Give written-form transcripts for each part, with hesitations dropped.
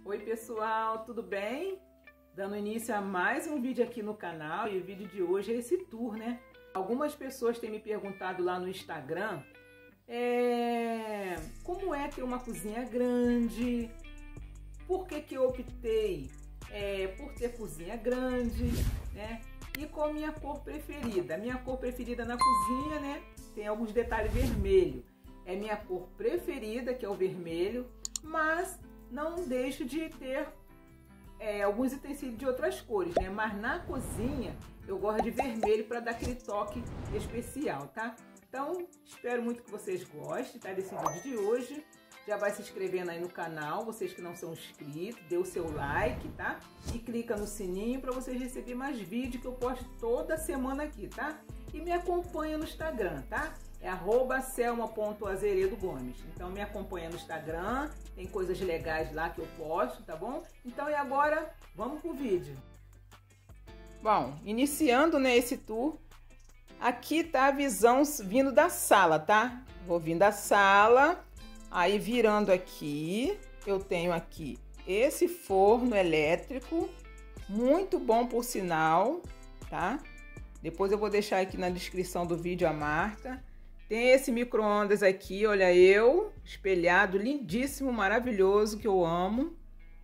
Oi pessoal, tudo bem? Dando início a mais um vídeo aqui no canal, e o vídeo de hoje é esse tour, né? Algumas pessoas têm me perguntado lá no Instagram como é ter uma cozinha grande, por que eu optei por ter cozinha grande, né? E qual a minha cor preferida? A minha cor preferida na cozinha, né? Tem alguns detalhes vermelho. É minha cor preferida, que é o vermelho, mas não deixo de ter alguns utensílios de outras cores, né? Mas na cozinha eu gosto de vermelho para dar aquele toque especial, tá? Então, espero muito que vocês gostem, tá? Desse vídeo de hoje. Já vai se inscrevendo aí no canal, vocês que não são inscritos, dê o seu like, tá? E clica no sininho para vocês receberem mais vídeos que eu posto toda semana aqui, tá? E me acompanha no Instagram, tá? É @selma.azeredo-gomes. Então me acompanha no Instagram, tem coisas legais lá que eu posto, tá bom? Então e agora, vamos pro vídeo. Bom, iniciando, né, esse tour, aqui tá a visão vindo da sala, tá? Vou vir da sala, aí virando aqui, eu tenho aqui esse forno elétrico, muito bom por sinal, tá? Depois eu vou deixar aqui na descrição do vídeo a marca. Tem esse micro-ondas aqui, olha eu, espelhado, lindíssimo, maravilhoso, que eu amo.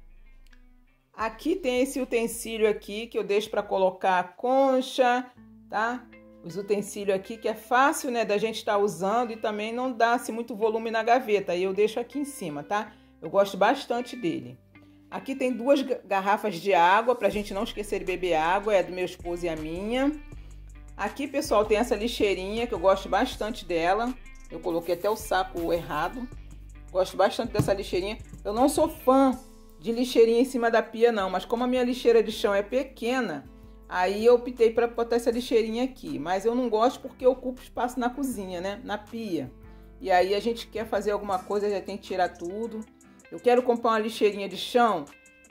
Aqui tem esse utensílio aqui que eu deixo para colocar a concha, tá? Os utensílios aqui que é fácil, né, da gente estar usando e também não dá-se muito volume na gaveta. Aí eu deixo aqui em cima, tá? Eu gosto bastante dele. Aqui tem duas garrafas de água, pra gente não esquecer de beber água, é do meu esposo e a minha. Aqui, pessoal, tem essa lixeirinha que eu gosto bastante dela. Eu coloquei até o saco errado. Gosto bastante dessa lixeirinha. Eu não sou fã de lixeirinha em cima da pia, não. Mas como a minha lixeira de chão é pequena, aí eu optei para botar essa lixeirinha aqui. Mas eu não gosto porque ocupa espaço na cozinha, né? Na pia. E aí a gente quer fazer alguma coisa, já tem que tirar tudo. Eu quero comprar uma lixeirinha de chão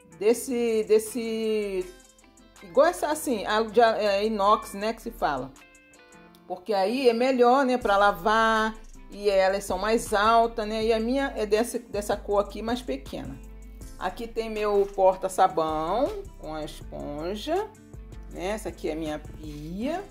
igual essa assim, a inox, né, que se fala. Porque aí é melhor, né, para lavar, e elas são mais altas, né? E a minha é dessa cor aqui, mais pequena. Aqui tem meu porta-sabão com a esponja, né? Essa aqui é minha pia.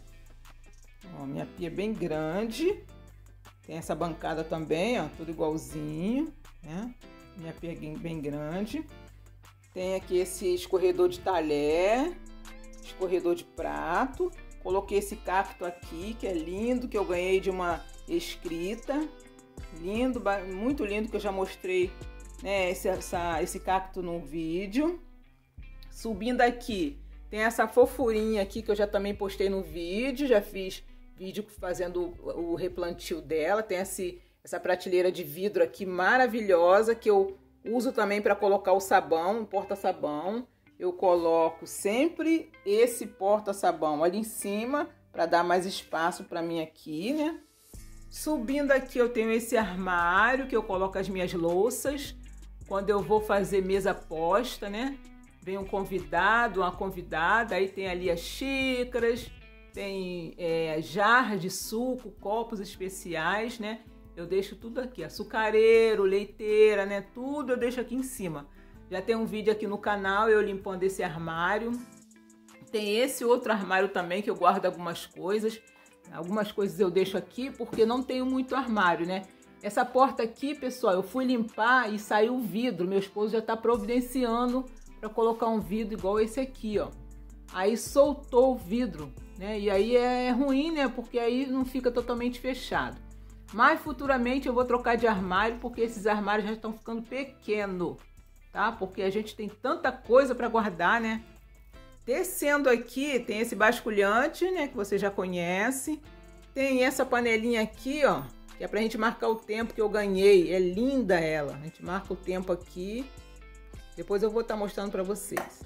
Ó, minha pia é bem grande. Tem essa bancada também, ó, tudo igualzinho, né? Minha pia é bem grande. Tem aqui esse escorredor de talher, escorredor de prato. Coloquei esse cacto aqui, que é lindo, que eu ganhei de uma escrita. Lindo, muito lindo, que eu já mostrei, né, esse cacto no vídeo. Subindo aqui, tem essa fofurinha aqui, que eu já também postei no vídeo. Já fiz vídeo fazendo o replantio dela. Tem essa prateleira de vidro aqui maravilhosa, que eu uso também para colocar o sabão, o porta-sabão. Eu coloco sempre esse porta-sabão ali em cima para dar mais espaço para mim aqui, né? Subindo aqui eu tenho esse armário que eu coloco as minhas louças quando eu vou fazer mesa posta, né? Vem um convidado, uma convidada, aí tem ali as xícaras, tem jarras de suco, copos especiais, né? Eu deixo tudo aqui, açucareiro, leiteira, né? Tudo eu deixo aqui em cima. Já tem um vídeo aqui no canal, eu limpando esse armário. Tem esse outro armário também, que eu guardo algumas coisas. Algumas coisas eu deixo aqui, porque não tenho muito armário, né? Essa porta aqui, pessoal, eu fui limpar e saiu o vidro. Meu esposo já tá providenciando para colocar um vidro igual esse aqui, ó. Aí soltou o vidro, né? E aí é ruim, né? Porque aí não fica totalmente fechado. Mas futuramente eu vou trocar de armário, porque esses armários já estão ficando pequenos, tá? Porque a gente tem tanta coisa para guardar, né? Descendo aqui, tem esse basculhante, né? Que você já conhece. Tem essa panelinha aqui, ó, que é pra gente marcar o tempo que eu ganhei. É linda ela. A gente marca o tempo aqui. Depois eu vou estar mostrando para vocês.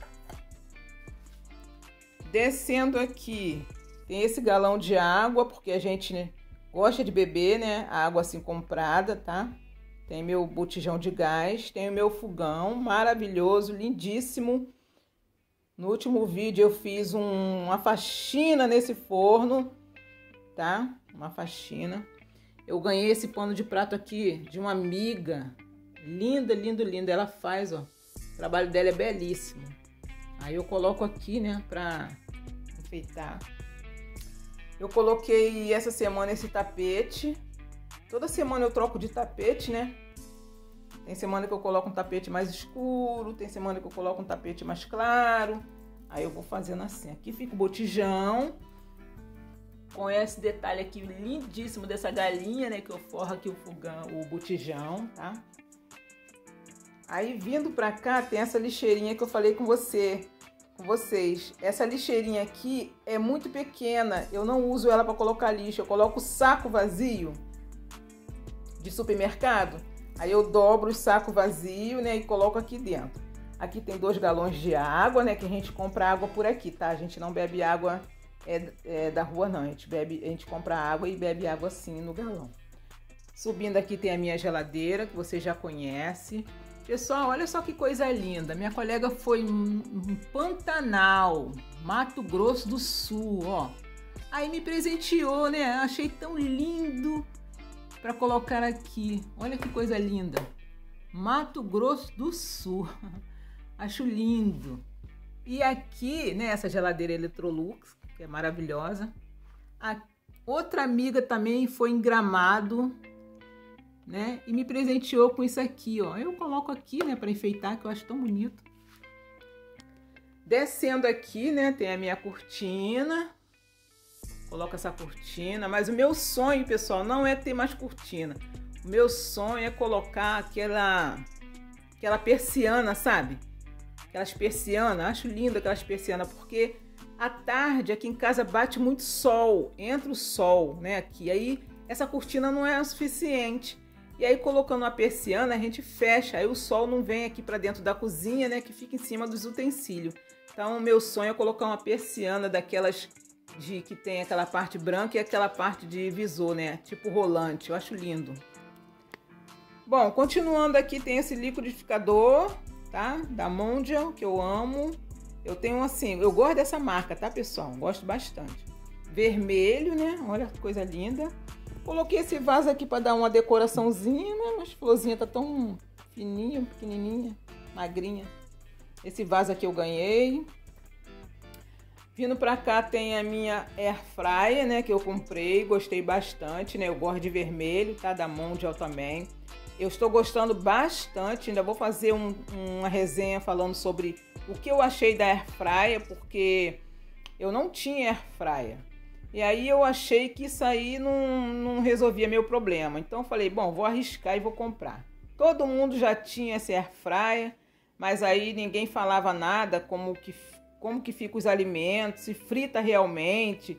Descendo aqui, tem esse galão de água, porque a gente, né, gosta de beber, né? A água assim comprada, tá? Tem meu botijão de gás, tem o meu fogão maravilhoso, lindíssimo. No último vídeo eu fiz uma faxina nesse forno, tá? Uma faxina. Eu ganhei esse pano de prato aqui de uma amiga. Linda, lindo, lindo. Ela faz, ó, O trabalho dela é belíssimo. Aí eu coloco aqui, né, pra enfeitar. Eu coloquei essa semana esse tapete. Toda semana eu troco de tapete, né? Tem semana que eu coloco um tapete mais escuro, tem semana que eu coloco um tapete mais claro. Aí eu vou fazendo assim. Aqui fica o botijão. Com esse detalhe aqui lindíssimo dessa galinha, né? Que eu forro aqui o botijão, tá? Aí vindo pra cá tem essa lixeirinha que eu falei com vocês. Essa lixeirinha aqui é muito pequena. Eu não uso ela para colocar lixo. Eu coloco o saco vazio de supermercado. Aí eu dobro o saco vazio, né? E coloco aqui dentro. Aqui tem 2 galões de água, né? Que a gente compra água por aqui, tá? A gente não bebe água da rua, não. A gente compra água e bebe água assim no galão. Subindo aqui tem a minha geladeira, que você já conhece. Pessoal, olha só que coisa linda. Minha colega foi em Pantanal, Mato Grosso do Sul, ó. Aí me presenteou, né? Achei tão lindo para colocar aqui. Olha que coisa linda. Mato Grosso do Sul. Acho lindo. E aqui, né, essa geladeira Electrolux, que é maravilhosa. A outra amiga também foi em Gramado, né, e me presenteou com isso aqui, ó. Eu coloco aqui, né, para enfeitar, que eu acho tão bonito. Descendo aqui, né, tem a minha cortina. Coloco essa cortina, mas o meu sonho, pessoal, não é ter mais cortina. O meu sonho é colocar aquela persiana, sabe? Aquelas persianas, acho lindo aquelas persianas, porque à tarde aqui em casa bate muito sol, entra o sol, né, aqui. Aí essa cortina não é o suficiente. E aí colocando uma persiana a gente fecha, aí o sol não vem aqui para dentro da cozinha, né, que fica em cima dos utensílios. Então o meu sonho é colocar uma persiana daquelas que tem aquela parte branca e aquela parte de visor, né, tipo rolante. Eu acho lindo. Bom, continuando aqui tem esse liquidificador, tá? Da Mondial, que eu amo. Eu tenho assim, eu gosto dessa marca, tá, pessoal? Gosto bastante. Vermelho, né? Olha que coisa linda. Coloquei esse vaso aqui para dar uma decoraçãozinha, né? Mas florzinha tá tão fininha, pequenininha, magrinha. Esse vaso aqui eu ganhei. Vindo pra cá tem a minha air fryer, né? Que eu comprei, gostei bastante, né? Eu gosto de vermelho, tá? Da Mondial também. Eu estou gostando bastante, ainda vou fazer uma resenha falando sobre o que eu achei da air fryer, porque eu não tinha air fryer. E aí eu achei que isso aí não resolvia meu problema. Então eu falei, bom, vou arriscar e vou comprar. Todo mundo já tinha essa air fryer, mas aí ninguém falava nada, como que fica os alimentos, se frita realmente,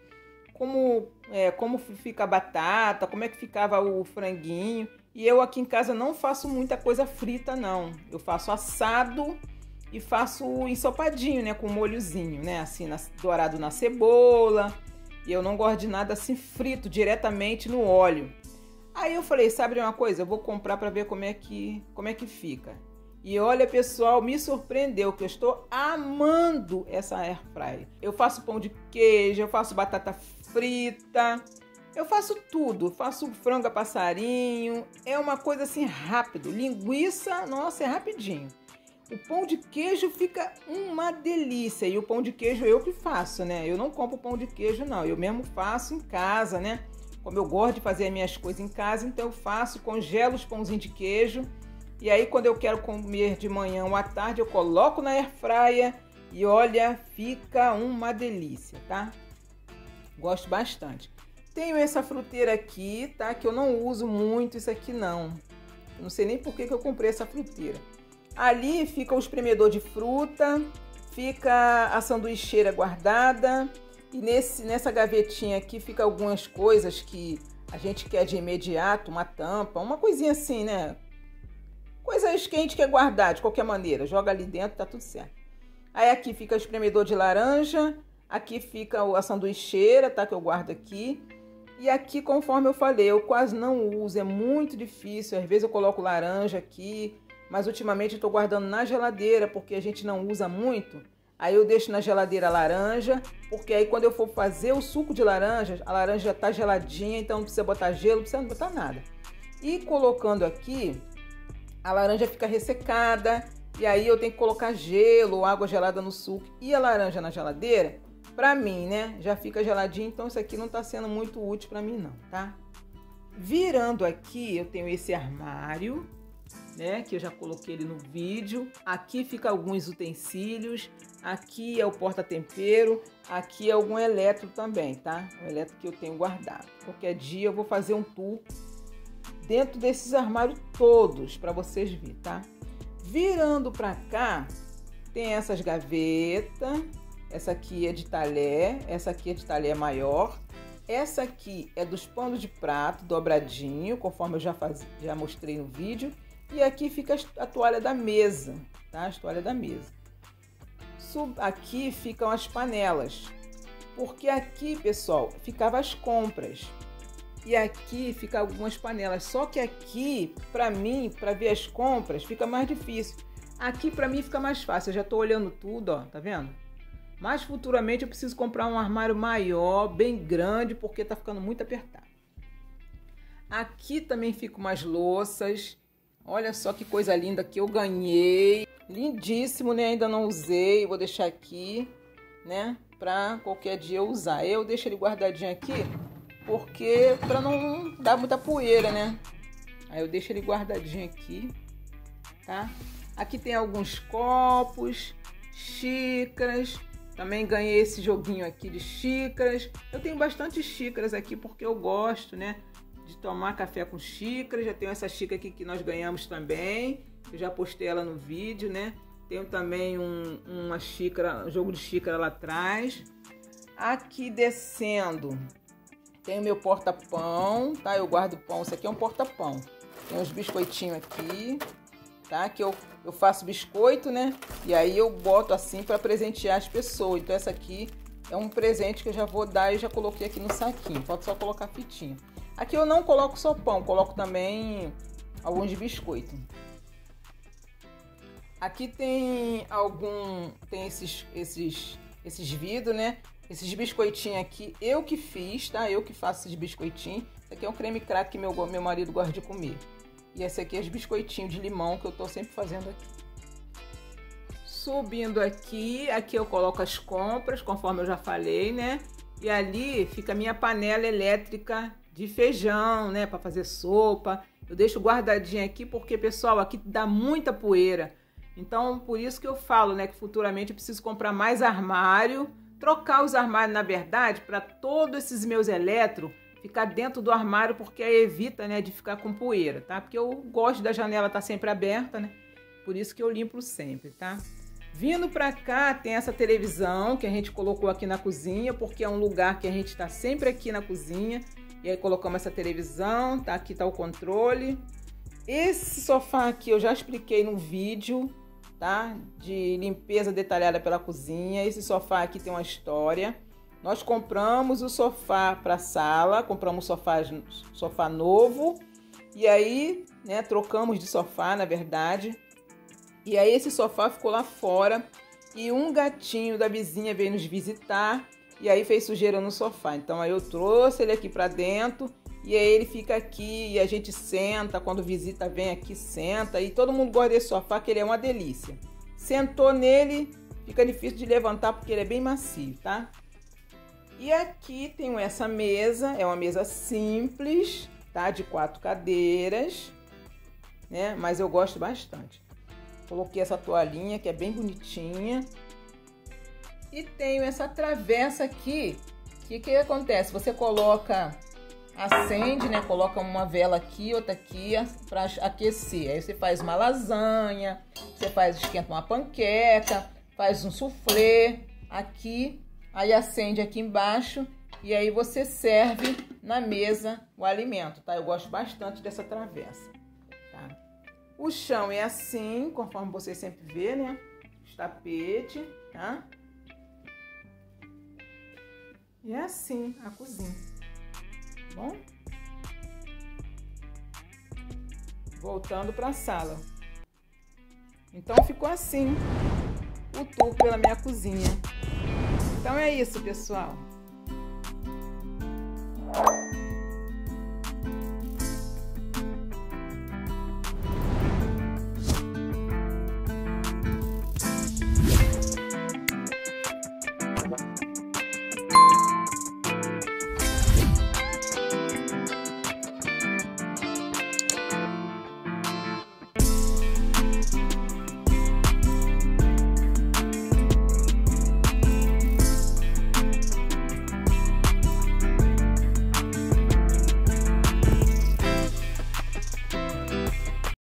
como fica a batata, como é que ficava o franguinho. E eu aqui em casa não faço muita coisa frita, não. Eu faço assado e faço ensopadinho, né? Com molhozinho, né? Assim, dourado na cebola. E eu não gosto de nada assim frito, diretamente no óleo. Aí eu falei, sabe de uma coisa? Eu vou comprar para ver como é que fica. E olha, pessoal, me surpreendeu que eu estou amando essa air fryer. Eu faço pão de queijo, eu faço batata frita... Eu faço tudo, faço frango a passarinho, é uma coisa assim rápido. Linguiça, nossa, é rapidinho. O pão de queijo fica uma delícia. E o pão de queijo eu que faço, né? Eu não compro pão de queijo, não. Eu mesmo faço em casa, né? Como eu gosto de fazer as minhas coisas em casa, então eu faço, congelo os pãozinhos de queijo. E aí quando eu quero comer de manhã ou à tarde, eu coloco na air fryer e olha, fica uma delícia, tá? Gosto bastante. Tenho essa fruteira aqui, tá? Que eu não uso muito isso aqui, não. Eu não sei nem por que eu comprei essa fruteira. Ali fica o espremedor de fruta, fica a sanduicheira guardada. E nessa gavetinha aqui fica algumas coisas que a gente quer de imediato, uma tampa, uma coisinha assim, né? Coisas que a gente quer guardar de qualquer maneira. Joga ali dentro, tá tudo certo. Aí aqui fica o espremedor de laranja. Aqui fica a sanduicheira, tá? Que eu guardo aqui. E aqui, conforme eu falei, eu quase não uso, é muito difícil. Às vezes eu coloco laranja aqui, mas ultimamente eu tô guardando na geladeira, porque a gente não usa muito. Aí eu deixo na geladeira a laranja, porque aí quando eu for fazer o suco de laranja, a laranja já tá geladinha, então não precisa botar gelo, não precisa botar nada. E colocando aqui, a laranja fica ressecada, e aí eu tenho que colocar gelo ou água gelada no suco e a laranja na geladeira, pra mim, né, já fica geladinho, então isso aqui não tá sendo muito útil pra mim não, tá? Virando aqui, eu tenho esse armário, né, que eu já coloquei ele no vídeo. Aqui fica alguns utensílios, aqui é o porta-tempero, aqui é algum eletro também, tá? O eletro que eu tenho guardado. Qualquer dia eu vou fazer um tour dentro desses armários todos para vocês verem, tá? Virando para cá, tem essas gavetas. Essa aqui é de talher, essa aqui é de talher maior. Essa aqui é dos panos de prato dobradinho, conforme eu já mostrei no vídeo. E aqui fica a toalha da mesa, tá? As toalhas da mesa. Aqui ficam as panelas, porque aqui, pessoal, ficava as compras. E aqui fica algumas panelas, só que aqui, para mim, para ver as compras, fica mais difícil. Aqui, para mim, fica mais fácil. Eu já tô olhando tudo, ó, tá vendo? Mas futuramente eu preciso comprar um armário maior, bem grande, porque tá ficando muito apertado. Aqui também ficam umas louças. Olha só que coisa linda que eu ganhei. Lindíssimo, né? Ainda não usei. Vou deixar aqui, né? Pra qualquer dia eu usar. Eu deixo ele guardadinho aqui, porque pra não dar muita poeira, né? Aí eu deixo ele guardadinho aqui, tá? Aqui tem alguns copos, xícaras. Também ganhei esse joguinho aqui de xícaras. Eu tenho bastante xícaras aqui porque eu gosto, né, de tomar café com xícaras. Já tenho essa xícara aqui que nós ganhamos também. Eu já postei ela no vídeo, né? Tenho também uma xícara, um jogo de xícara lá atrás. Aqui descendo, tem o meu porta-pão, tá? Eu guardo pão. Isso aqui é um porta-pão. Tem uns biscoitinhos aqui, tá? Que eu faço biscoito, né? E aí eu boto assim para presentear as pessoas. Então essa aqui é um presente que eu já vou dar e já coloquei aqui no saquinho. Falta só colocar fitinha. Aqui eu não coloco só pão, coloco também alguns biscoitos. Aqui tem esses vidros, né? Esses biscoitinhos aqui, eu que fiz, tá? Eu que faço esses biscoitinhos. Esse aqui é um creme crack que meu marido gosta de comer. E esse aqui é os biscoitinhos de limão que eu tô sempre fazendo aqui. Subindo aqui eu coloco as compras, conforme eu já falei, né? E ali fica a minha panela elétrica de feijão, né? Para fazer sopa. Eu deixo guardadinha aqui porque, pessoal, aqui dá muita poeira. Então, por isso que eu falo, né? Que futuramente eu preciso comprar mais armário. Trocar os armários, na verdade, para todos esses meus eletros ficar dentro do armário, porque aí evita, né, de ficar com poeira, tá? Porque eu gosto da janela estar sempre aberta, né? Por isso que eu limpo sempre, tá? Vindo pra cá, tem essa televisão que a gente colocou aqui na cozinha, porque é um lugar que a gente tá sempre aqui na cozinha. E aí colocamos essa televisão, tá? Aqui tá o controle. Esse sofá aqui eu já expliquei no vídeo, tá? De limpeza detalhada pela cozinha. Esse sofá aqui tem uma história. Nós compramos o sofá para a sala, compramos sofá novo e aí, né, trocamos de sofá, na verdade. E aí esse sofá ficou lá fora e um gatinho da vizinha veio nos visitar e aí fez sujeira no sofá. Então aí eu trouxe ele aqui para dentro e aí ele fica aqui e a gente senta, quando visita vem aqui, senta e todo mundo gosta desse sofá, que ele é uma delícia. Sentou nele, fica difícil de levantar porque ele é bem macio, tá? E aqui tenho essa mesa, é uma mesa simples, tá? De 4 cadeiras, né? Mas eu gosto bastante. Coloquei essa toalhinha que é bem bonitinha. E tenho essa travessa aqui, que acontece? Você coloca, acende, né? Coloca uma vela aqui, outra aqui, para aquecer. Aí você faz uma lasanha, você esquenta uma panqueca, faz um soufflé aqui. Aí acende aqui embaixo e aí você serve na mesa o alimento, tá? Eu gosto bastante dessa travessa, tá? O chão é assim, conforme você sempre vê, né? Os tapetes, tá? E é assim a cozinha, tá bom? Voltando para a sala. Então ficou assim o tour pela minha cozinha. Então é isso, pessoal.